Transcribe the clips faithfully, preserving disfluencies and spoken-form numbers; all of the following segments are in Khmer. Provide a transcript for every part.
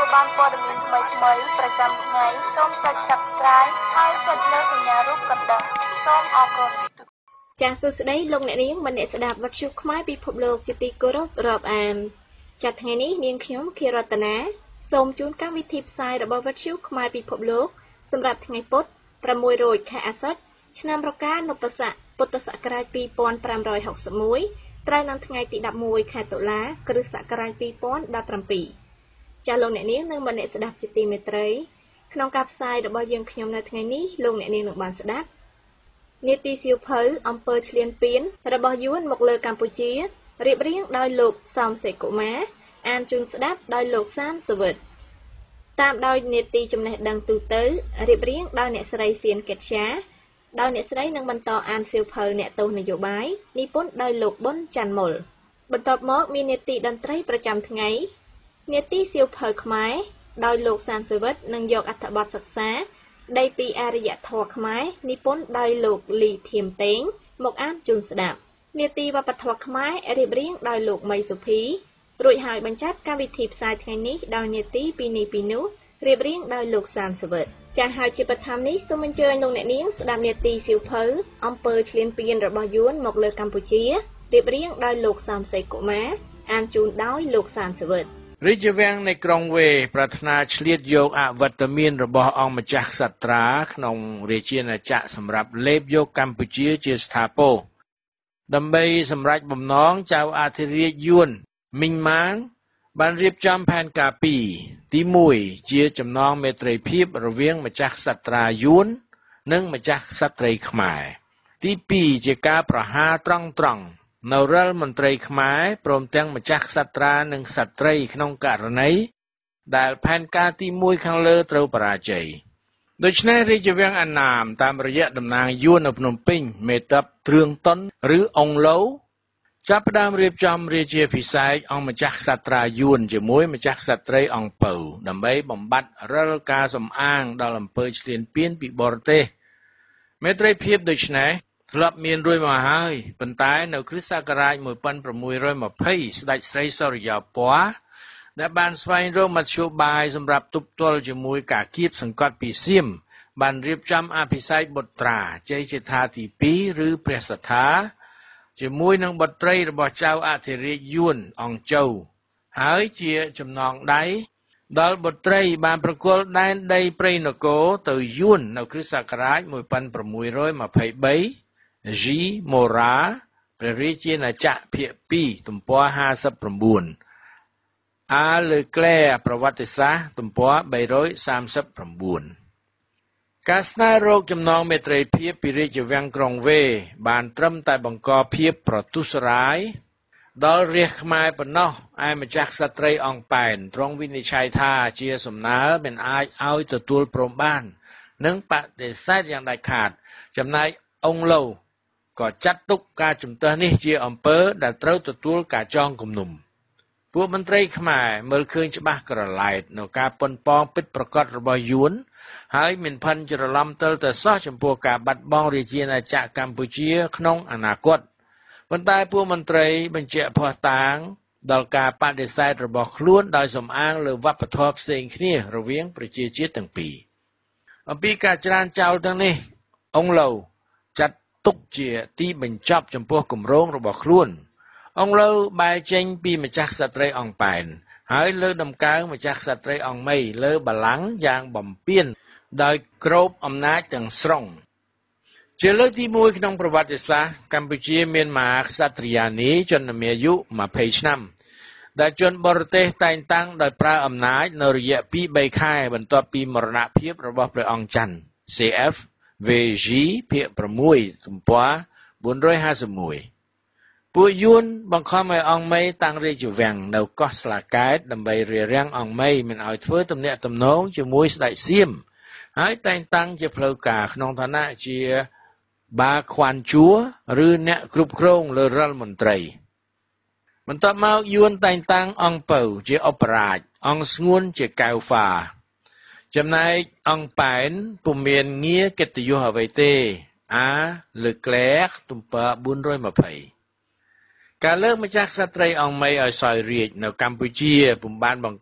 បានព័ត៌មានថ្មីៗប្រចាំថ្ងៃសូមចុច Subscribe ហើយចុចលើសញ្ញារូបកណ្ដឹងសូមអរគុណចាសសួស្តីលោកអ្នកនាងមនស្ដាប់វិទ្យុខ្មែរពិភពលោកជាទីគោរពរាប់អានចាសថ្ងៃនេះនាងខ្ញុំខៀររតនាសូមជូនកម្មវិធីផ្សាយរបស់វិទ្យុខ្មែរពិភពលោកសម្រាប់ថ្ងៃពុធប្រាំមួយរោចខែអាសត់ឆ្នាំរកានុបស័កពុទ្ធសករាជពីរពាន់ប្រាំរយហកសិបមួយត្រូវនៅថ្ងៃទីដប់មួយខែតុលាគ្រិស្តសករាជពីរពាន់ដប់ប្រាំពីរចាសលោកអ្នកនាងនិងមនស្ដាប់ជាទីមេត្រីក្នុងការផ្សាយរបស់យើងខ្ញុំនៅថ្ងៃនេះលោកអ្នកនាងនឹងបានស្ដាប់នីតិសៀវភៅអំពើឈ្លានពានរបស់យួនមកលើកម្ពុជារៀបរៀងដោយលោកសំសេកកុមារអានជូនស្ដាប់ដោយលោកសានសវិតតាមដោយនីតិចំណេះដឹងទូទៅរៀបរៀងដោយអ្នកស្រីសៀនកេតជាដោយអ្នកស្រីនឹងបន្តអានសៀវភៅអ្នកទោសនយោបាយនិពន្ធដោយលោកប៊ុនច័ន្ទមុលបន្ទាប់មកមាននីតិតន្ត្រីប្រចាំថ្ងៃនីតិសៀវភៅខ្មែរដោយលោកសានសវិតនឹងយកអត្ថបទសិក្សាដីពីអរិយធម៌ខ្មែរនិពន្ធដោយលោកលីធៀមតេងមកអានជូនស្ដាប់នីតិវប្បធម៌ខ្មែររៀបរៀងដោយលោកមីសុភីរួចហើយបញ្ចប់កម្មវិធីផ្សាយថ្ងៃនេះដោយនីតិពីនេះពីនោះរៀបរៀងដោយលោកសានសវិតចាស់ហើយជាបឋមនេះសូមអញ្ជើញលោកអ្នកនាងស្ដាប់នីតិសៀវភៅអំពើឈ្លានពានរបស់យួនមកលើកម្ពុជារៀបរៀងដោយលោកសំសេកកុមារអានជូនដោយលោកសានសវិតរាជវាំងនៃក្រុងវេប្រាថ្នាឆ្លៀតយកអវត្តមានរបស់អង្គម្ចាស់ក្សត្រាក្នុងរាជាណាចក្រសម្រាប់លេបយកកម្ពុជាជាស្ថាពរដើម្បីសម្រេចបំណងចៅអធិរាជយួនមីងម៉ាងបានរៀបចំផែនការពីរទីមួយជាចំណងមេត្រីភាពរវាងម្ចាស់ក្សត្រាយួននិងម្ចាស់ក្សត្រីខ្មែរទីពីរជាការប្រហារត្រង់ត្រង់នៅរាល់មន្ត្រីខ្មែរព្រមទាំងម្ចាស់ក្សត្រានិងក្សត្រីក្នុងករណីដែលផែនការទីមួយខាងលើត្រូវបរាជ័យដូច្នេះរាជវាំងអាណាមតាមរយៈតំណាងយួននៅភ្នំពេញមេតបទ្រឿងតុនឬអង្គឡូវចាប់ផ្ដើមរៀបចំរាជាភិសេកអង្គម្ចាស់ក្សត្រាយួនជាមួយម្ចាស់ក្សត្រីអង្គពៅដើម្បីបំបត្តិរាល់ការសំអាងដល់អំពើឈ្លានពានពីបរទេសមេត្រីភាពដូច្នេះធ្លាប់មានរួចមកហើយប៉ុន្តែនៅគ្រិស្តសករាជមួយពាន់ប្រាំមួយរយម្ភៃស្ដេចស្រីសុរិយោពណ៌ដែលបានស្វែងរកមធ្យោបាយសម្រាប់ទប់ទល់ជាមួយការគៀបសង្កត់ពីសៀមបានរៀបចំអភិសេកបុត្រាជ័យជេដ្ឋាទីពីរឬព្រះសត្ថាជាមួយនឹងបុត្រីរបស់ចៅអធិរាជយួនអង្គជៅហើយជាចំណងដៃដល់បុត្រីបានប្រគល់ដែនដីព្រៃនគរទៅយួននៅគ្រិស្តសករាជមួយពាន់ប្រាំមួយរយម្ភៃបីជីម៉ូរ៉ាព្រះរាជាណាចក្រភាគពីរទំព័រห้าสิบเก้าអាលើក្លែប្រវត្តិសាស្ត្រទំព័របីរយសាមសិបเก้าការស្នើរកចំណងមេត្រីភាពពីរាជវាំងក្រុងវេបានត្រឹមតែបង្កភាពប្រទុសរាយដល់រាជខ្មែរប៉ុណ្ណោះឯម្ចាស់ក្សត្រីអង្គប៉ែនទ្រង់វិនិច្ឆ័យថាជាសំណើមិនអាចឲ្យទទួលព្រមបាននិងបដិសេធយ៉ាងដាច់ខាតចំណែកអង្គឡូវក៏ចាត់ទុកការជំទាស់នេះជាអំពើដែលត្រូវទទួលការចងគំនុំពួកមន្ត្រីខ្មែរមើលឃើញច្បាស់ក្រឡែតនៅការប៉ុនប៉ងពិតប្រាកដរបស់យួនហើយមិនផិនច្រឡំទើលតែសោះចំពោះការបាត់បង់រាជាណាចក្រកម្ពុជាក្នុងអនាគតប៉ុន្តែពួកមន្ត្រីបញ្ជាក់ភ័ស្តុតាងដល់ការបដិសេធរបស់ខ្លួនដោយសំអាងលើវប្បធម៌ផ្សេងគ្នារវាងប្រជាជាតិទាំងពីរអំពីការច្រានចោលទាំងនេះអង្គឡូវចាត់ទុកជាទីបញ្ចប់ចំពោះគម្រោងរបស់ខ្លួនអង្គឡូវបែរចេញពីម្ចាស់ក្សត្រីអង្គប៉ែនហើយលើដំកើងម្ចាស់ក្សត្រីអង្គមីលើបល្ល័ង្កយ៉ាងបំពានដោយគ្របអំណាចទាំងស្រុងជាលើកទីមួយក្នុងប្រវត្តិសាស្ត្រកម្ពុជាមានមហាក្សត្រិយានីជនមានអាយុម្ភៃឆ្នាំដែលជនបរទេសតែងតាំងដោយប្រើអំណាចនៅរយៈពីរបីខែបន្ទាប់ពីមរណភាពរបស់ព្រះអង្គច័ន្ទ C F V G ភាគ៦ទំព័របួនរយห้าสิบเอ็ดពួកយួនបង្ខំឲ្យអង្គមីតាំងរាជវាំងនៅកោះស្លាកែតដើម្បីរារាំងអង្គមីមិនឲ្យធ្វើទំនាក់ទំនងជាមួយស្ដេចសៀមហើយតែងតាំងជាផ្លូវការក្នុងឋានៈជាបាខ្វាន់ជួឬអ្នកគ្រប់គ្រងលើរាល់មន្ត្រីបន្ទាប់មកយួនតែងតាំងអង្គពៅជាឧបរាជអង្គស្ងួនជាកៅហ្វាចំណែកអង្គប៉ែនពុំមានងារកិត្តិយសអ្វីទេអាលើក្លែកទំព័របួនរយម្ភៃការលើកម្ចាស់ក្សត្រីអង្គមីឲ្យសោយរាជនៅកម្ពុជាពុំបានបង្កើត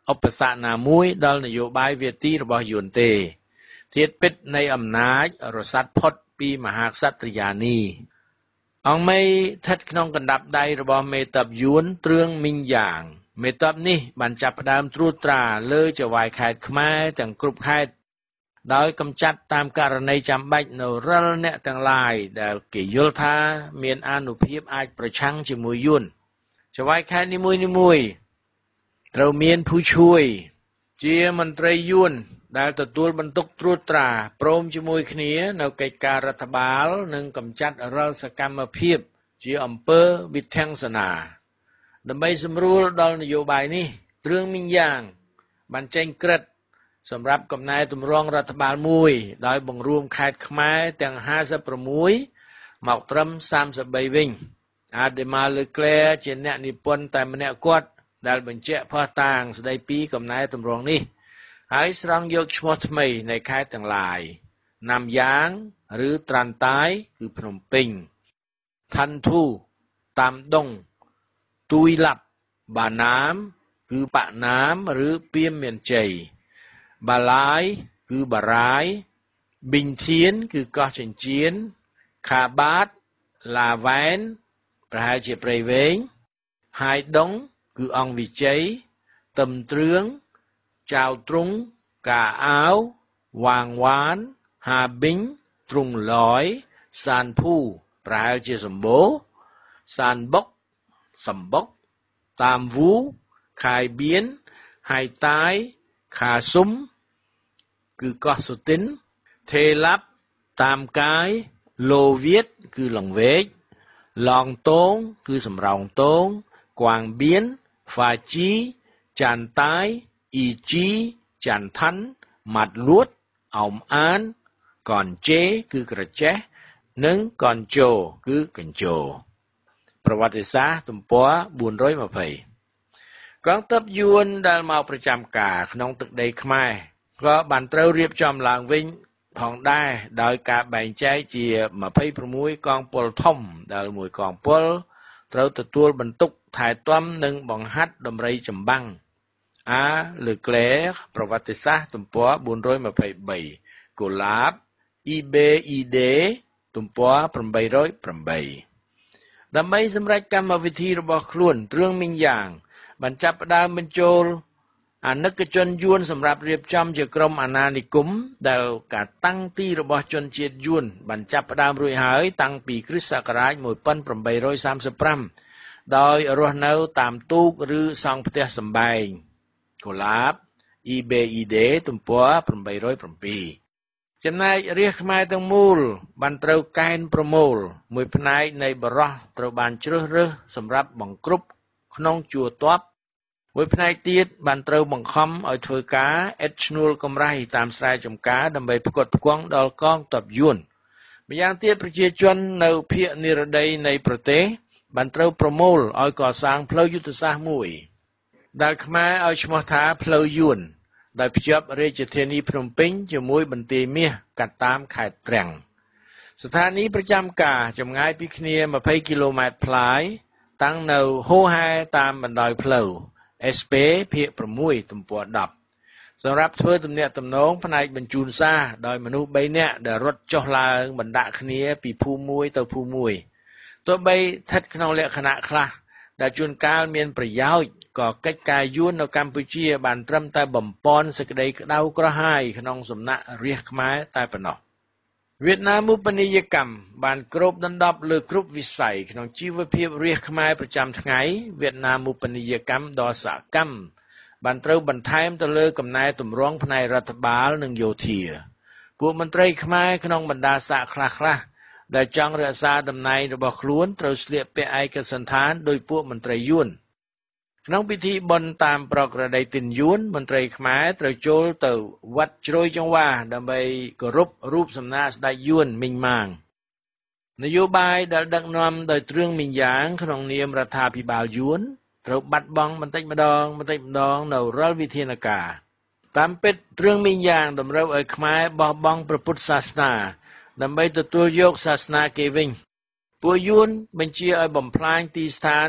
ឧបសគ្គណាមួយដល់នយោបាយវាទីរបស់យួនទេធាតុពិតនៃអំណាចរសាត់ផុតពីមហាក្សត្រិយានីអង្គមេស្ថិតក្នុងកណ្ដាប់ដៃរបស់មេតបយួនទ្រឿងមីងយ៉ាងមេតបនេះបានចាប់ផ្ដើមត្រួតត្រាលើចៅហ្វាយខេត្តខ្មែរទាំងគ្រប់ខេត្តដោយកម្ចាត់តាមករណីចាំបាច់នៅរិលអ្នកទាំងឡាយដែលគេយល់ថាមានអានុភាពអាចប្រឆាំងជាមួយយួនចៅហ្វាយខេត្តនីមួយៗត្រូវមានผู้ช่วยជាមន្ត្រីយួនដែលទទួលបន្ទុកត្រួតត្រាព្រមជាមួយគ្នានៅកិច្ចការរដ្ឋបាលនិងកម្ចាត់រាល់សកម្មភាពជាអំពើវិធានសនាដើម្បីសម្រួលដល់នយោបាយនេះទ្រឿងមីងយ៉ាងបានចេញក្រឹត្យសម្រាប់កំណែទម្រង់រដ្ឋបាលមួយដោយបង្រួមខេត្តខ្មែរទាំងห้าสิบหกមកត្រឹមสามสิบបីវិញអាដេម៉ាលើក្លែជាអ្នកនិពន្ធតែម្នាក់គាត់ដែលបញ្ជាក់ផុសតាងស្ដីពីកំណែទម្រង់នេះហើយស្រង់យកឈ្មោះថ្មីនៃខេត្តទាំងឡាយណាំយ៉ាងឬត្រាន់តាយគឺភ្នំពេញឋានធូតាមដងទួយឡាប់បាណាមគឺបាក់ណាមឬពៀមមានជ័យបាឡាយគឺបារាយប៊ីងធានគឺកោះចិញ្ចៀនខាបាតឡាវ៉ែនប្រហែលជាព្រៃវែងហាយដុងគឺអង្គវិជ័យទឹមទ្រឿងចៅទ្រុងកាអាវវាងវ៉ានហាប៊ីងទ្រុងឡយសានភូប្រហែលជាសម្បូរសានបុកសម្បុកតាមវូខាយបៀនហាយតាយខាសុំគឺកោះសុទិនថេឡាប់តាមកាយលោវៀតគឺលង្វែកឡងតងគឺសំរោងតងកួាងបៀនហ្វាជីចាន់តាយអ៊ីជីចាន់ថាន់ម៉ាត់លួតអោមអានកនជេគឺក្រចេះនិងកនជោគឺកញ្ជោប្រវត្តិសាស្ត្រទំព័របួនរយยี่สิบកងទ័ពយួនដែលមកប្រចាំការក្នុងទឹកដីខ្មែរក៏បានត្រូវរៀបចំឡើងវិញផងដែរដោយការបែងចែកជាยี่สิบหกកងពលធំដែលមួយកងពលត្រូវទទួលបន្ទុកថែទាំនិងបង្ហាត់ដំរីចម្បាំងអាលើក្លែប្រវត្តិសាស្ត្រទំព័របួនរយยี่สิบสามកូឡាបអ៊ីបេអ៊ីដេទំព័រแปดรอยแปดដើម្បីសម្រេចកម្មវិធីរបស់ខ្លួនទ្រឿងមីងយ៉ាងបានចាប់ផ្ដើមបញ្ចូលអនិកជនយួនសម្រាប់រៀបចំជាក្រុមអាណានិគមដែលការតាំងទីរបស់ជនជាតិយួនបានចាប់ផ្ដើមរួចហើយតាំងពីគ្រិស្តសករាជmột nghìn tám trăm ba mươi lămដោយរស់នៅតាមទូកឬសង់ផ្ទះសម្បែងកូឡាបអ៊ីបេអ៊ីដេទំព័រแปดรอยเจ็ดចំណែករាជខ្មែរទាំងមូលបានត្រូវកែនប្រមូលមួយផ្នែកនៃបរោះត្រូវបានជ្រើសរើសសម្រាប់បង្ក្រប់ក្នុងជួរទ័ពមួយផ្នែកទៀតបានត្រូវបង្ខំឲ្យធ្វើការអិតឈ្នួលកម្រៃតាមស្រែចម្ការដើម្បីផ្គត់ផ្គង់ដល់កងទ័ពយួនម្យ៉ាងទៀតប្រជាជននៅភាគនិរតីនៃប្រទេសបានត្រូវប្រមូលឲ្យកសាងផ្លូវយុទ្ធសាស្ត្រមួយដែលខ្មែរឲ្យឈ្មោះថាផ្លូវយួនដោយភ្ជាប់រាជធានីភ្នំពេញជាមួយបន្ទាយមាសកាត់តាមខេត្តទ្រាំងស្ថានីយ៍ប្រចាំការចម្ងាយពីគ្នាยี่สิบគីឡូម៉ែត្រផ្លាយតាំងនៅហូហែតាមបណ្ដោយផ្លូវ เอส พี ភាគsáuទំព័រដប់សម្រាប់ធ្វើទំនាក់ទំនងផ្នែកបញ្ជូនសារដោយមនុស្សបីនាក់ដែលរត់ចុះឡើងបណ្ដាក់គ្នាពីភូមិមួយទៅភូមិមួយទោះបីស្ថិតក្នុងលក្ខណៈខ្លះដែលជួនកាលមានប្រយោជន៍ក៏កិច្ចការយួននៅកម្ពុជាបានត្រឹមតែបំពន់សេចក្តីក្តៅក្រហាយក្នុងសំណាក់រាស្ត្រខ្មែរតែប៉ុណ្ណោះវៀតណាមឧបនីយកម្មបានគ្របដណ្ដប់លើគ្រប់វិស័យក្នុងជីវភាពរាស្ត្រខ្មែរប្រចាំថ្ងៃវៀតណាមឧបនីយកម្មដ៏សកម្មបានត្រូវបន្ថែមទៅលើកំណែទម្រង់ផ្នែករដ្ឋបាលនិងយោធាពួកមន្ត្រីខ្មែរក្នុងបណ្ដាសាកខ្លះៗដែលចង់រក្សាតំណែងរបស់ខ្លួនត្រូវស្លៀកពាក់ឯកសណ្ឋានដោយពួកមន្ត្រីយួនក្នុងពិធីបុណ្យតាមប្រក្រតីទិនយួនមន្ត្រីខ្មែរត្រូវចូលទៅវត្តជ្រោយចង្វាដើម្បីគោរពរូបសំណាកស្ដេចយួនមីងម៉ាងនយោបាយដែលដឹកនាំដោយទ្រឿងមីងយ៉ាងក្នុងនាមរដ្ឋាភិបាលយួនត្រូវបាត់បង់បន្តិចម្ដងបន្តិចម្ដងនៅរាល់វិធានការតាមពិតទ្រឿងមីងយ៉ាងតម្រូវឲ្យខ្មែរបោះបង់ព្រះពុទ្ធសាសនាដើម្បីទទួលយកសាសនាគេវិញពួកយួនបញ្ជាឲ្យបំផ្លាញទីស្ថាន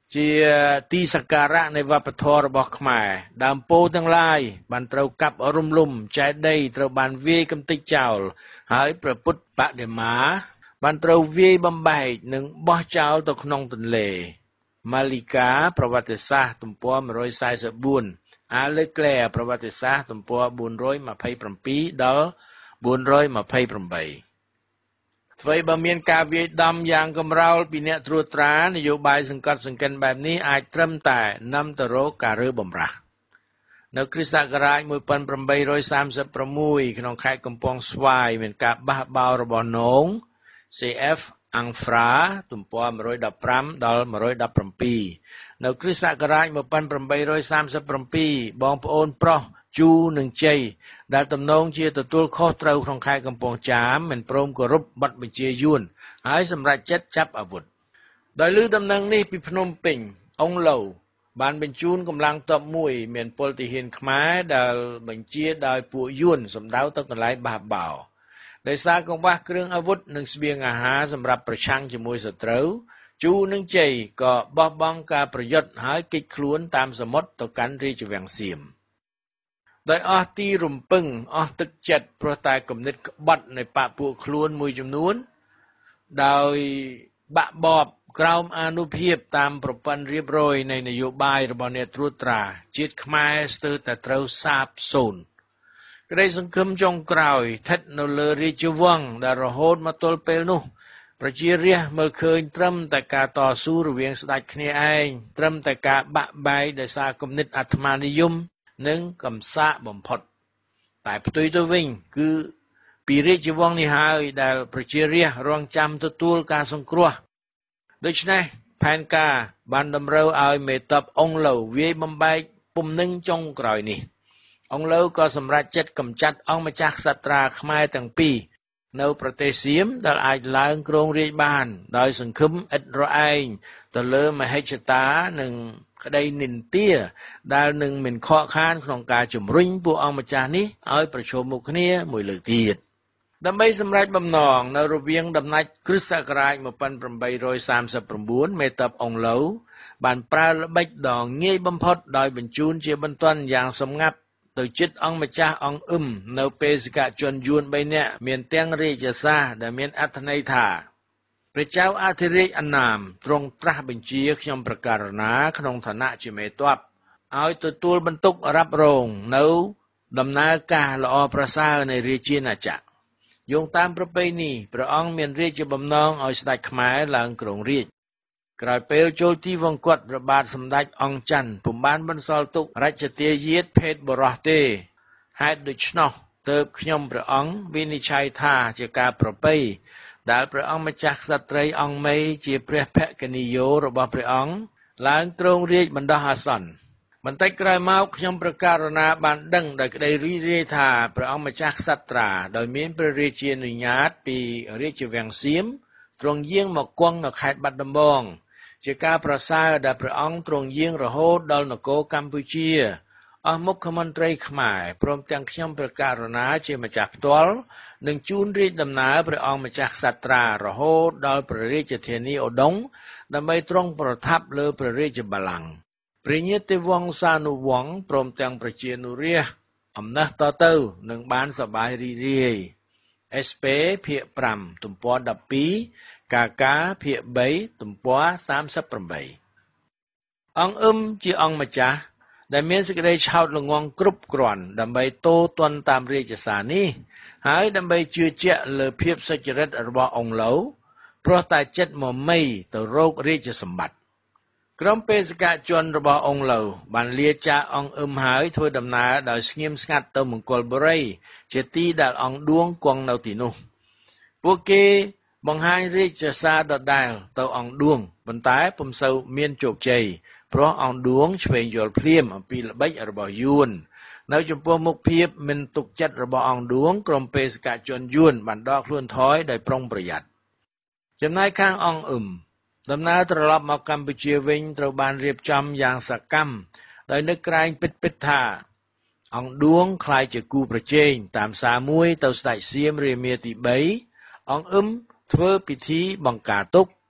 ជាទីសក្ការៈនៃវប្បធម៌របស់ខ្មែរដើមពោធិ៍ទាំងឡាយបានត្រូវកាប់រំលំចេតិយត្រូវបានវាយកំទេចចោលហើយព្រះពុទ្ធបដិមាបានត្រូវវាយបំបែកនិងបោះចោលទៅក្នុងទន្លេម៉ាលីកាប្រវត្តិសាស្ត្រទំព័រមួយសែនបួនអាឡឺក្លែប្រវត្តិសាស្ត្រទំព័របួនរយម្ភៃប្រាំពីរដល់បួនរយម្ភៃប្រាំបីអ្វីបើមានការវាយដំយ៉ាងកម្រោលពីអ្នកត្រួតត្រានយោបាយសង្កត់សង្កិនបែបនេះអាចត្រឹមតែនាំទៅរកការរើបំរាស់នៅគ្រិស្តសករាជមួយពាន់ប្រាំបីរយសាមសិបប្រាំមួយក្នុងខេត្តកំពង់ស្វាយមានការបះបោររបស់នង ซี เอฟ អាំងហ្វ្រាទំព័រមួយដប់ប្រាំដល់មួយដប់ប្រាំពីរនៅគ្រិស្តសករាជមួយពាន់ប្រាំបីរយសាមសិបប្រាំពីរបងប្អូនប្រុសជូនិងជ័យដែលទំនងជាទទួលខុសត្រូវក្នុងខេត្តកំពង់ចាមមិនព្រមគោរពបទបញ្ជាយួនហើយសម្រេចចិត្តចាប់អាវុធដោយឮដំណឹងនេះពីភ្នំពេញអង្គឡូវបានបញ្ជូនកម្លាំងទ័ពមួយមានពលទាហានខ្មែរដែលបញ្ជាដោយពួកយួនសម្ដៅទៅកន្លែងបះបោរដោយសារកង្វះគ្រឿងអាវុធនិងស្បៀងអាហារសម្រាប់ប្រឆាំងជាមួយសត្រូវជូនិងជ័យក៏បោះបង់ការប្រយុទ្ធហើយគេចខ្លួនតាមសមុទ្រទៅកាន់រាជវាំងសៀមដោយអស់ទីរំពឹងអស់ទឹកចិត្តព្រោះតែគំនិតក្បត់នៃបកពួកខ្លួនមួយចំនួនដោយបាក់បបក្រោមអានុភាពតាមប្រព័ន្ធរៀបរយនៃនយោបាយរបស់អ្នកត្រួតត្រាជាតិខ្មែរស្ទើរតែត្រូវសាបសូន្យក្តីសង្ឃឹមចុងក្រោយស្ថិតនៅលើរាជវង្សដែលរហូតមកទល់ពេលនោះប្រជារាស្ត្រមើលឃើញត្រឹមតែការតស៊ូរវាងស្ដេចគ្នាឯងត្រឹមតែការបាក់បែកដោយសារគំនិតអាត្មានិយមនិងកំសាកបំផុតតែផ្ទុយទៅវិញគឺពីរាជវង្សនេះហើយដែលប្រជារាស្ត្ររងចាំទទួលការសង្គ្រោះដូច្នេះផែនការបានតម្រូវឲ្យមេទ័ពអង្គឡូវវាយបំបែកពំនឹងចុងក្រោយនេះអង្គឡូវក៏សម្រេចចិត្តកម្ចាត់អង្គម្ចាស់ក្សត្រាខ្មែរទាំងពីរនៅប្រទេសសៀមដែលអាចឡើងគ្រងរាជ្យបានដោយសង្ឃឹមឥតរឯងទៅលើមហិច្ឆតានិងក្តីនិន្ទាដែលនឹងមិនខកខានក្នុងការជំរុញពួកអង្គម្ចាស់នេះឲ្យប្រឈមមុខគ្នាមួយលើកទៀតដើម្បីសម្រេចបំណងនៅរវាងដំណាច់គ្រិស្តសករាជមួយពាន់ប្រាំបីរយសាមសិបប្រាំមេទ័ពអង្គឡូវបានប្រើល្បិចដ៏ងាយបំផុតដោយបញ្ជូនជាបន្ទាន់យ៉ាងសម្ងាត់ទៅជិតអង្គម្ចាស់អង្គអ៊ឹមនៅបេសកជនយួនបីនាក់មានទាំងរាជសារដែលមានអត្ថន័យថាព្រះចៅអធិរាជអណ្ណាមទ្រង់ត្រាស់បញ្ជាខ្ញុំប្រកាសណាក្នុងឋានៈជាមេទ័ពឲ្យទទួលបន្ទុករ៉ាប់រងនៅដំណើរការល្អប្រសើរនៃរាជាណាចក្រយោងតាមប្រពៃណីព្រះអង្គមានរាជបំណងឲ្យស្ដេចខ្មែរឡើងគ្រងរាជ្យក្រោយពេលចូលទីវង្គតព្រះបាទសម្ដេចអង្គច័ន្ទពុំបានបន្សល់ទុករាជទាយាទភេទបរោះទេហេតុដូច្នោះទើបខ្ញុំព្រះអង្គវិនិច្ឆ័យថាជាការប្រពៃដែលព្រះអង្គម្ចាស់ក្សត្រីអង្គមេជាព្រះភក្នីយោរបស់ព្រះអង្គឡើងគ្រងរាជ្យបណ្ដោះអាសន្នបន្តិចក្រោយមកខ្ញុំប្រកាសណាបានដឹងដោយក្តីរីករាយថាព្រះអង្គម្ចាស់ក្សត្រាដោយមានព្រះរាជានុញ្ញាតពីរាជវាំងសៀមទ្រង់យាងមកគង់នៅខេត្តបាត់ដំបងជាការប្រសើរដែលព្រះអង្គទ្រង់យាងរហូតដល់នគរកម្ពុជាអស់មុខមន្ត្រីខ្មែរព្រមទាំងខ្ញុំព្រះករុណាជាម្ចាស់ផ្ទាល់នឹងជូនរាជដំណើរព្រះអង្គម្ចាស់ក្សត្រារហូតដល់ព្រះរាជធានីឧដុង្គដើម្បីទ្រង់ប្រថាប់លើព្រះរាជបល្ល័ង្កព្រះញាតិវង្សានុវង្សព្រមទាំងប្រជានុរាស្ត្រអំណះតទៅនឹងបានសប្បាយរីករាយ เอส พี ភាគប្រាំទំព័រដប់ពីរកាកាភាគបីទំព័រសាមសិបប្រាំបីអង្គអ៊ឹមជាអង្គម្ចាស់ដែលមានសេចក្តីឆោតល្ងង់គ្រប់គ្រាន់ដើម្បីតូទាន់តាមរាជសារនេះហើយដើម្បីជឿជាក់លើភាពសុចរិតរបស់អង្គឡូវព្រោះតែចិត្តមមីទៅរករាជសម្បត្តិក្រុមបេសកជនរបស់អង្គឡូវបានលាចាកអង្គអ៊ឹមហើយធ្វើដំណើរដោយស្ងៀមស្ងាត់ទៅមង្គលបុរីជាទីដែលអង្គឌួងគង់នៅទីនោះពួកគេបង្ហាញរាជសារដដែលទៅអង្គឌួងប៉ុន្តែពុំសូវមានជោគជ័យព្រោះអង្គឌួងឆ្វេងយល់ភ្លាមអំពីល្បិចរបស់យួននៅចំពោះមុខភាពមិនទុកចិត្តរបស់អង្គឌួងក្រុមបេសកជនយួនបានដកខ្លួនថយដោយប្រុងប្រយ័ត្នចំណែកខាងអង្គអ៊ឹមដំណើរត្រឡប់មកកម្ពុជាវិញត្រូវបានរៀបចំយ៉ាងសកម្មដោយនឹកក្រែងពិតពិតថាអង្គឌួងខ្លាយជាគូប្រជែងតាមសារមួយទៅស្ដេចសៀមរាមាទីបីអង្គអ៊ឹមធ្វើពិធីបង្ការទុក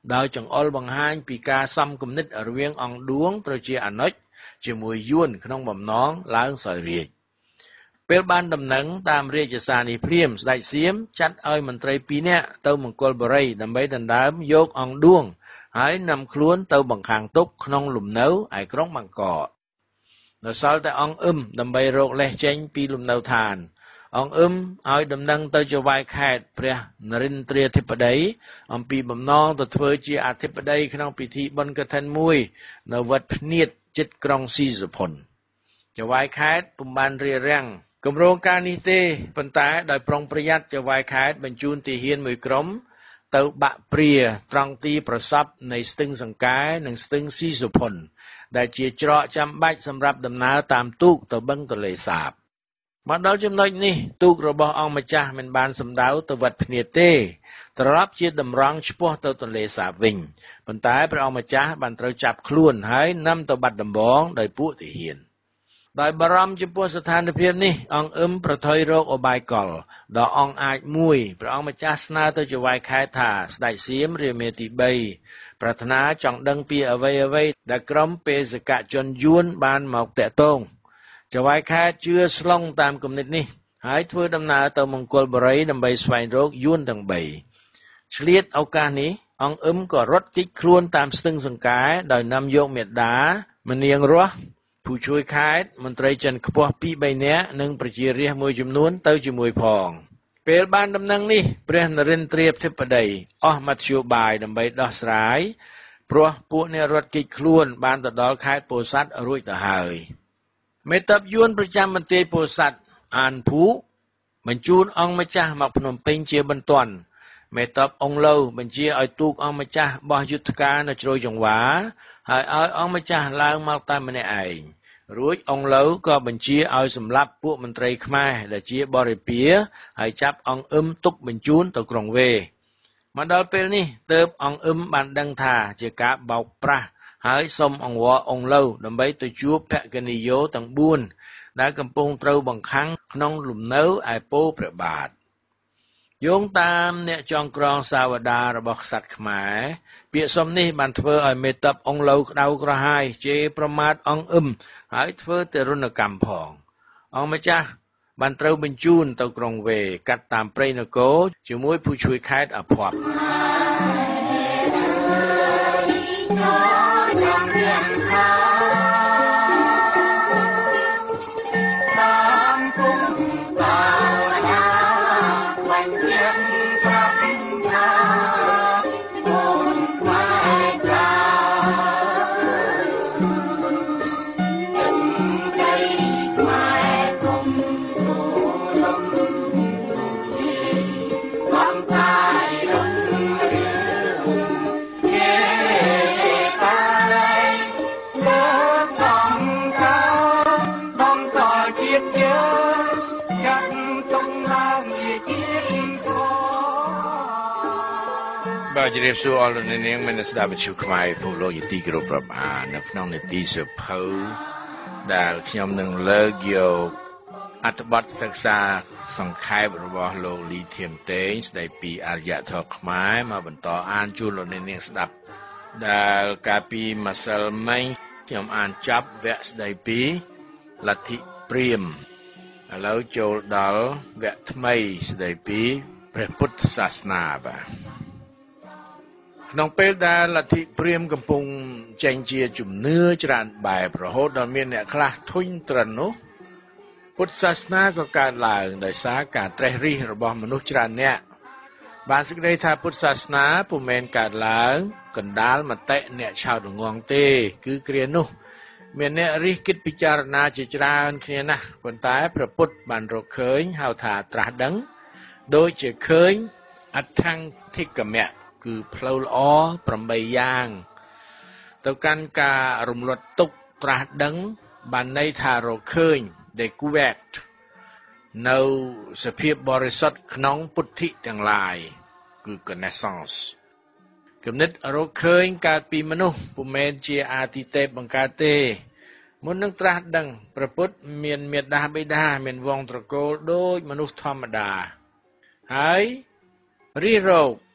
ដោយចង្អុលបង្ហាញពីការសំគំនិតរវាងអង្គឌួងត្រូវជាអនុជជាមួយយួនក្នុងបំណងឡើងសោយរាជ្យពេលបានដំណឹងតាមរាជសារនេះព្រាមស្ដេចសៀមចាត់ឲ្យមន្ត្រីពីរនាក់ទៅមង្គលបុរីដើម្បីដណ្ដើមយកអង្គឌួងហើយនាំខ្លួនទៅបង្ខាំងទុកក្នុងលំនៅឯក្រុងបាងកកនៅសល់តែអង្គអ៊ឹមដើម្បីរកលេសចេញពីលំនៅឋានអង្គអ៊ឹមឲ្យដំណឹងទៅចៅហ្វាយខេត្តព្រះនរិន្ទ្រាធិបតីអំពីបំណងទៅធ្វើជាអធិបតីក្នុងពិធីបុណ្យកឋិនមួយនៅវត្តភ្នៀតជិតក្រុងស៊ីសុផុនចៅហ្វាយខេត្តពុំបានរារាំងគម្រោងការនេះទេប៉ុន្តែដោយប្រុងប្រយ័ត្នចៅហ្វាយខេត្តបញ្ជូនទាហានមួយក្រុមទៅបាក់ព្រាត្រង់ទីប្រសពនៃស្ទឹងសង្កែនិងស្ទឹងស៊ីសុផុនដែលជាច្រកចាំបាច់សម្រាប់ដំណើរតាមទូកទៅបឹងទន្លេសាបមកដល់ចំណុចនេះទូករបស់អង្គម្ចាស់មិនបានសម្ដៅទៅវត្តភ្នៀតទេត្រឡប់ជាតម្រង់ឆ្ពោះទៅទន្លេសាបវិញប៉ុន្តែព្រះអង្គម្ចាស់បានត្រូវចាប់ខ្លួនហើយនាំទៅបាត់ដំបងដោយពួកទាហានដោយបារម្ភចំពោះស្ថានភាពនេះអង្គអ៊ឹមប្រថុយរកឧបាយកលដ៏អង្អាចមួយព្រះអង្គម្ចាស់ស្នើទៅចៅហ្វាយខេត្តថាស្ដេចសៀមរាមាទីបីប្រាថ្នាចង់ដឹងពីអ្វីអ្វីដែលក្រុមបេសកជនយួនបានមកតាក់ទងចៅហ្វាយខេត្តជឿស្លុងតាមគំនិតនេះហើយធ្វើដំណើរទៅមង្គលបុរីដើម្បីស្វែងរកយួនទាំងបីឆ្លៀតឱកាសនេះអង្គអ៊ឹមក៏រត់គេចខ្លួនតាមស្ទឹងសង្កែដោយនាំយកមេដាមនាងរស់ผู้ช่วยខេត្តមន្ត្រីចិនខ្ពស់ពីរបីនាក់និងប្រជារាស្ត្រមួយចំនួនទៅជាមួយផងពេលបានដំណឹងនេះព្រះនរិន្ទ្រាធិបតីអស់មធ្យោបាយដើម្បីដោះស្រាយព្រោះពួកអ្នករត់គេចខ្លួនបានទៅដល់ខេត្តពោធិ៍សាត់រួចទៅហើយមេតបយួនប្រចាំបន្ទាយពោធិ៍សាត់អានភូបញ្ជូនអង្គម្ចាស់មកភ្នំពេញជាបន្ទាន់មេតបអង្គឡូវបញ្ជាឲ្យទូកអង្គម្ចាស់បោះយុទ្ធការនៅជ្រោយចង្វាហើយឲ្យអង្គម្ចាស់ឡើងមកតែម្នាក់ឯងរួចអង្គឡូវក៏បញ្ជាឲ្យសម្លាប់ពួកមន្ត្រីខ្មែរដែលជាបរិពារហើយចាប់អង្គអ៊ឹមទុកបញ្ជូនទៅក្រុងវេមកដល់ពេលនេះទើបអង្គអ៊ឹមបានដឹងថាជាការបោកប្រាស់ហើយសុំអង្វរអង្គឡូវដើម្បីទៅជួបភគនីយោទាំងបួនដែលកំពុងត្រូវបង្ខាំងក្នុងលំនៅឯពោព្រះបាទយោងតាមអ្នកចងក្រងសាវតារបស់ក្សត្រខ្មែរពាក្យសុំនេះបានធ្វើឲ្យមេតបអង្គឡូវក្តៅក្រហាយជេរប្រមាថអង្គអ៊ឹមហើយធ្វើទរណកម្មផងអង្គម្ចាស់បានត្រូវបញ្ជូនទៅក្រុងវេកាត់តាមព្រៃនគរជាមួយผู้ช่วยខេត្តអភ័ព្វបាទជម្រាបសួរអស់លោកអ្នកនាងមានស្ដាប់វិទ្យុខ្មែរពលលោកយទីគោរពរាប់អាននៅក្នុងនីតិសភៅដែលខ្ញុំនឹងលើកយកអត្ថបទសិក្សាសង្ខេបរបស់លោកលីធៀមតេងស្ដីពីអរិយធម៌ខ្មែរមកបន្តអានជូនលោកអ្នកនាងស្ដាប់ដែលកាលពីម្សិលមិញខ្ញុំអានចប់វគ្គស្ដីពីលទ្ធិព្រាហ្មណ៍ឥឡូវចូលដល់វគ្គថ្មីស្ដីពីព្រះពុទ្ធសាសនាបាទក្នុងពេលដែលលទ្ធិព្រាហ្មណ៍កំពុងចេញជាជំនឿច្រើនបែបរហូតដល់មានអ្នកខ្លះធុញទ្រាន់នោះពុទ្ធសាសនាក៏កើតឡើងដោយសារការត្រេះរិះរបស់មនុស្សច្រើនអ្នកបានសេចក្តីថាពុទ្ធសាសនាពុំមែនកើតឡើងកណ្ដាលមតិអ្នកឆោតងងទេគឺគ្រានោះមានអ្នករិះគិតពិចារណាជាច្រើនគ្នាណាស់ប៉ុន្តែព្រះពុទ្ធបានរកឃើញហៅថាត្រាស់ដឹងដូចជាឃើញអដ្ឋង្គិកមៈគឺផ្លូវល្អប្រាំបីយ៉ាងទៅកាន់ការរំលត់ទុកត្រាស់ដឹងបានន័យថារកឃើញ découverte នៅសភាពបរិសុទ្ធក្នុងពុទ្ធិទាំងឡាយគឺ connaissance គំនិតរកឃើញកើតពីមនុស្សពុំមែនជាអាទិទេពបង្កើតទេមុននឹងត្រាស់ដឹងព្រះពុទ្ធមានមេដាបិតាមានវង្សត្រកូលដូចមនុស្សធម្មតាហើយរិះរោប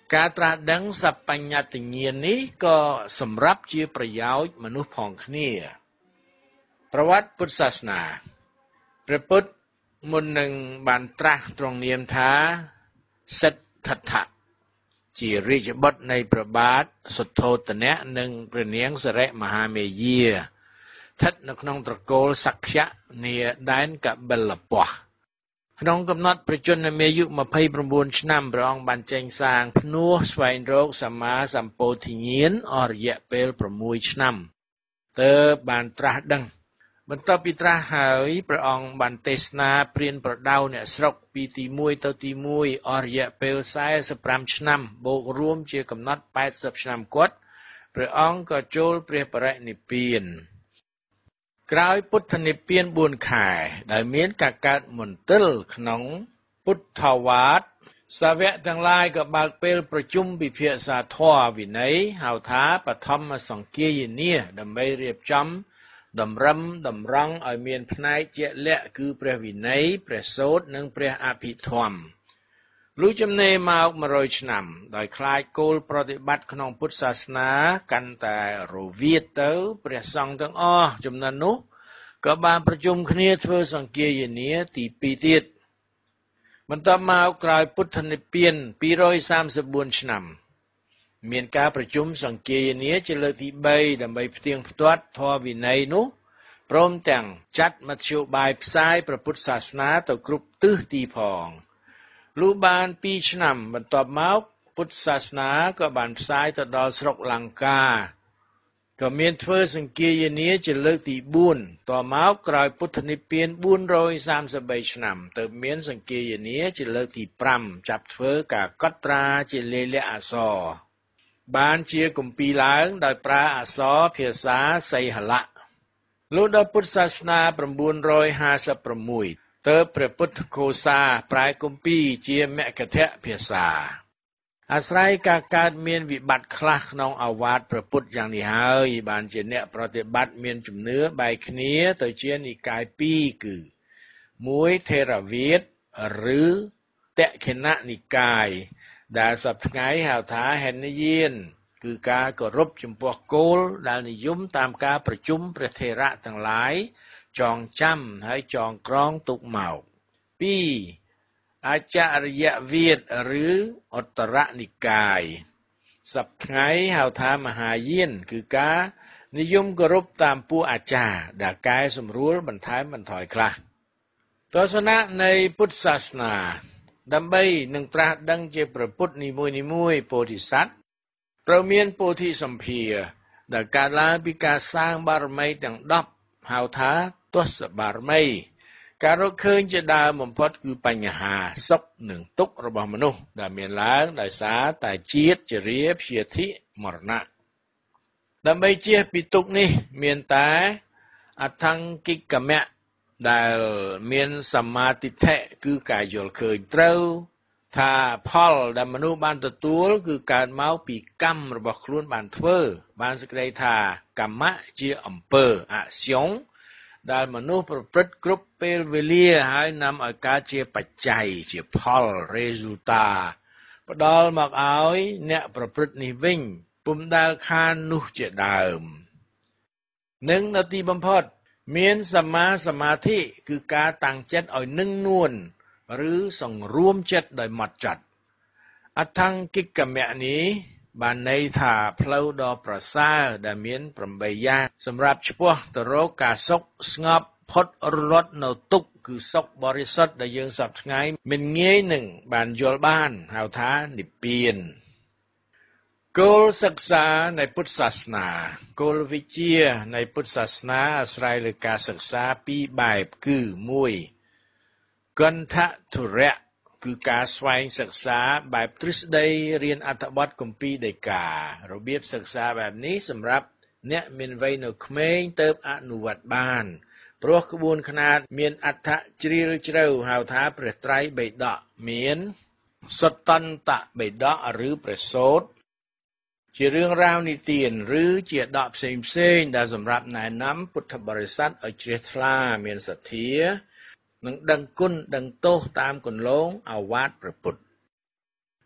ការត្រាស់ដឹងសបញ្ញត្តិញាណនេះក៏សម្រាប់ជាប្រយោជន៍មនុស្សផងគ្នាប្រវត្តិពុទ្ធសាសនាព្រះពុទ្ធមុននឹងបានត្រាស់ទ្រង់នាមថាសិទ្ធត្ថៈជារាជបុត្រនៃព្រះបាទសុទ្ធោទនៈនិងព្រះនាងសិរិមហាមាយាស្ថិតនៅក្នុងត្រកូលសក្យៈនាដែនកបិលពស្តុក្នុងកំណត់ប្រជញ្ញមាយុម្ភៃប្រាំ៩ឆ្នាំព្រះអង្គបានចេញសាងភ្នោះស្វែងរកសម្មាសម្ពោធិញ្ញាណអស់រយៈពេលប្រាំមួយឆ្នាំទើបបានត្រាស់ដឹងបន្ទាប់ពីត្រាស់ហើយព្រះអង្គបានទេសនាព្រានប្រដៅអ្នកស្រុកពីទីមួយទៅទីមួយអស់រយៈពេលសែសិបប្រាំឆ្នាំបូករួមជាកំណត់แปดสิบឆ្នាំគត់ព្រះអង្គក៏ចូលព្រះបរិនិព្វានក្រោយពុទ្ធនិព្វានបួនខែដែលមានការកើតមន្ទិលក្នុងពុទ្ធវាទសាវកទាំងឡាយក៏បើកពេលប្រជុំពិភាក្សាធម៌វិន័យហៅថាបឋមសង្គាយនាដើម្បីរៀបចំតម្រឹមតម្រង់ឲ្យមានផ្នែកជាក់លាក់គឺព្រះវិន័យព្រះសូត្រនិងព្រះអភិធម្មលុះចំណេរមកមួយរយឆ្នាំដោយខ្លាចគោលប្រតិបត្តិក្នុងពុទ្ធសាសនាកាន់តែរវិតទៅព្រះសង្ឃទាំងអស់ចំនួននោះក៏បានប្រជុំគ្នាធ្វើសង្គាយនាទីពីរទៀតបន្ទាប់មកក្រោយពុទ្ធនិព្វានពីររយសាមសិបបួនឆ្នាំមានការប្រជុំសង្គាយនាជាលើកទីបីដើម្បីផ្ទៀងផ្ទាត់ធម៌វិន័យនោះព្រមទាំងចាត់មធ្យោបាយផ្សាយព្រះពុទ្ធសាសនាទៅគ្រប់ទិសទីផងលុះបានពីរឆ្នាំបន្ទាប់មកពុទ្ធសាសនាក៏បានផ្សាយទៅដល់ស្រុកលង្កាក៏មានធ្វើសង្គាយនាជាលើកទីបួនតមកក្រោយពុទ្ធនិព្វានបួនរយសាមសិបបីឆ្នាំទើបមានសង្គាយនាជាលើកទីប្រាំចាប់ធ្វើការកត់ត្រាជាលេខលក្ខណ៍អក្សរបានជាគម្ពីរឡើងដោយប្រើអក្សរភាសាសីហលៈលុះដល់ពុទ្ធសាសនា៩រយห้าសិបប្រាំមួយទើបព្រះពុទ្ធឃោសាប្រែគម្ពីរជាមគធភាសាអាស្រ័យការកើតមានវិបត្តិខ្លះក្នុងអាវាតព្រះពុទ្ធយ៉ាងនេះហើយបានជាអ្នកប្រតិបត្តិមានជំនឿបែកគ្នាទៅជានិកាយពីរគឺមួយថេរវាទឬតក្កិណនិកាយដែលសព្វថ្ងៃហៅថាហេនយានគឺការគោរពចំពោះគោលដែលនិយមតាមការប្រជុំព្រះថេរៈទាំងឡាយចងចាំហើយចងក្រងទុកមកពីរអាចារ្យវាទឬឧត្តរនិកាយសព្វថ្ងៃហៅថាមហាយានគឺការនិយមគោរពតាមពួកអាចារ្យដែលកែសម្រួលបន្ថែមបន្ថយខ្លះទស្សនៈនៃពុទ្ធសាសនាដើម្បីនឹងត្រាស់ដឹងជាព្រះពុទ្ធនីមួយៗពោធិសត្វត្រូវមានពោធិសម្ភារដែលកើតឡើងពីការសាងបារមីទាំងដប់ហៅថាទស្សបារមីការរកឃើញជាដើមបំផុតគឺបញ្ហាសុខនិងទុក្ខរបស់មនុស្សដែលមានឡើងដោយសារតែជាតិជរាព្យាធិមរណៈដើម្បីជៀសពីទុក្ខនេះមានតែអថង្គិកមៈដែលមានសម្មាទិដ្ឋិគឺការយល់ឃើញត្រូវថាផលដែលមនុស្សបានទទួលគឺកើតមកពីកម្មរបស់ខ្លួនបានធ្វើបានសេចក្តីថាកម្មៈជាអំពើអស្យងដែលមនុស្សប្រព្រឹត្តគ្រប់ពេលវេលាហើយនាំឲ្យកើតជាបច្ច័យជាផល resulta ផ្ដល់មកឲ្យអ្នកប្រព្រឹត្តនេះវិញពុំដែលខាននោះជាដើមនិងនៅទីបំផុតមានសម្មាសមាធិគឺការតាំងចិត្តឲ្យនឹងនួនឬសង្រួមចិត្តដោយហ្មត់ចត់អថង្គិកមៈនេះបានន័យថាផ្លូវដ៏ប្រសើរដែលមានប្រាំបីយ៉ាងសម្រាប់ឆ្ពោះទៅរកការសុខស្ងប់ផុតរលត់នៅទុក្ខគឺសុខបរិសុទ្ធដែលយើងសពថ្ងៃមិនងាយនឹងបានយល់បានហៅថានិព្វានគោលសិក្សានៃពុទ្ធសាសនាគោលវិជ្ជានៃពុទ្ធសាសនាអាស្រ័យលើការសិក្សាពីរបែបគឺមួយកន្ធធុរៈគឺការស្វែងសិក្សាបែបទ្រឹស្ដីរៀនអត្ថបទគម្ពីរដីការបៀបសិក្សាបែបនេះសម្រាប់អ្នកមានវ័យនៅក្មេងទើបអនុវត្តបានព្រោះក្បួនខ្នាតមានអត្ថជ្រាលជ្រៅហៅថាព្រះត្រៃបិដកមានសត្តន្តបិដកឬព្រះសូត្រជារឿងរ៉ាវនិទានឬជាដកផ្សេងផ្សេងដែលសម្រាប់ណែនាំពុទ្ធបរិស័ទឲ្យជ្រះថ្លាមានសទ្ធានឹងដឹងគុណដឹងទោសតាមគន្លងអាវាតព្រះពុទ្ធ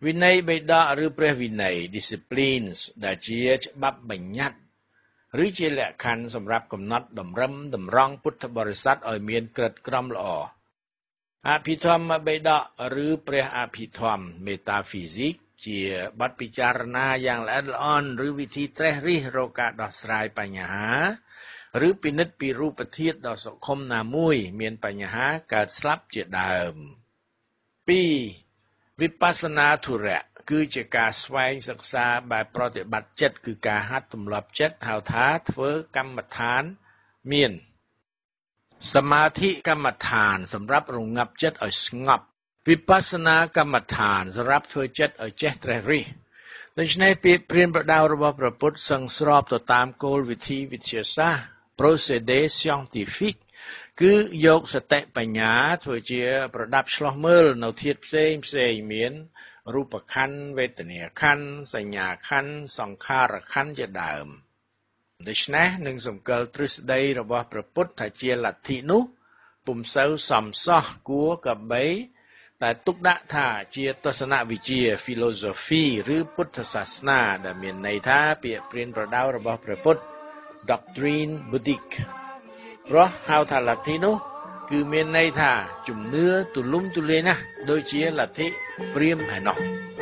វិន័យបិដកឬព្រះវិន័យ disciplines ដែលជាច្បាប់បញ្ញត្តិឬជាលក្ខខណ្ឌសម្រាប់កំណត់តម្រឹមតម្រង់ពុទ្ធបរិស័ទឲ្យមានក្រិតក្រមល្អអភិធម្មបិដកឬព្រះអភិធម្ម metaphysics ជាបទពិចារណាយ៉ាងល្អិតល្អន់ឬវិធីត្រេះរិះរកការដោះស្រាយបញ្ហាឬពិនិត្យពីរូបធាតុដ៏សុខុមណាមួយមានបញ្ហាកើតស្លាប់ជាដើមពីរវិបស្សនាធុរៈគឺជាការស្វែងសិក្សាបែបប្រតិបត្តិចិត្តគឺការហាត់ទម្លាប់ចិត្តហៅថាធ្វើកម្មដ្ឋានមានសមាធិកម្មដ្ឋានសម្រាប់រងាប់ចិត្តឲ្យស្ងប់វិបស្សនាកម្មដ្ឋានសម្រាប់ធ្វើចិត្តឲ្យចេះត្រេះរិះដូច្នេះពាក្យព្រានប្រដៅរបស់ព្រះពុទ្ធសង្ស្របទៅតាមគោលវិធីវិទ្យាសាស្ត្រ procédé scientifique គឺយកសតិបញ្ញាធ្វើជាប្រដាប់ឆ្លោះមើលនៅធាតុផ្សេងផ្សេងមានរូបខណ្ឌវេទនាខណ្ឌសញ្ញាខណ្ឌសង្ខារខណ្ឌជាដើមដូច្នេះនឹងសម្គាល់ទ្រឹស្ដីរបស់ព្រះពុទ្ធថាជាលទ្ធិនោះពុំសូវសមសោះគួរក៏បីតែទុកដាក់ថាជាទស្សនវិជ្ជា philosophy ឬពុទ្ធសាសនាដែលមានន័យថាពាក្យព្រានប្រដៅរបស់ព្រះពុទ្ធ doctrine buddhic ព្រោះហៅថាលទ្ធិនោះគឺមានន័យថាជំនឿទូលំទូលាយណាស់ដូចជាលទ្ធិព្រាហ្មណ៍ឯណោះ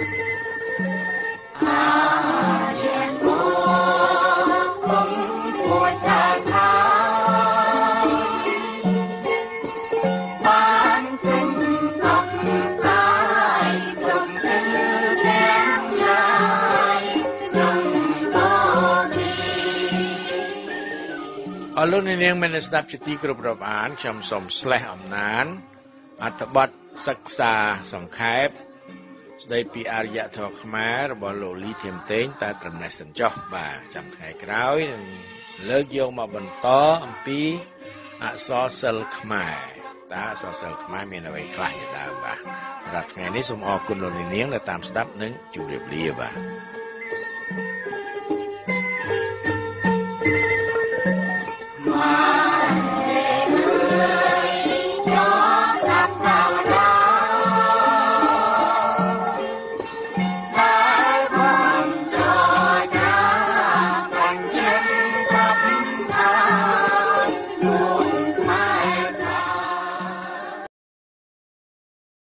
អរលោកអ្នកនាងមានស្ដាប់ជាទីគោរពរាប់អានខ្ញុំសូមស្លេះអំណានអត្ថបទសិក្សាសង្ខេបស្ដីពីអរិយធម៌ខ្មែររបស់លោកលីធៀមតេងតែត្រឹមនេះសិនចុះបាទចាំថ្ងៃក្រោយនឹងលើកយកមកបន្តអំពីអក្សរសិល្ប៍ខ្មែរតើអក្សរសិល្ប៍ខ្មែរមានអ្វីខ្លះជាដើមបាទសម្រាប់ថ្ងៃនេះសូមអរគុណលោកអ្នកនាងដែលតាមស្ដាប់និងជម្រាបលាបាទ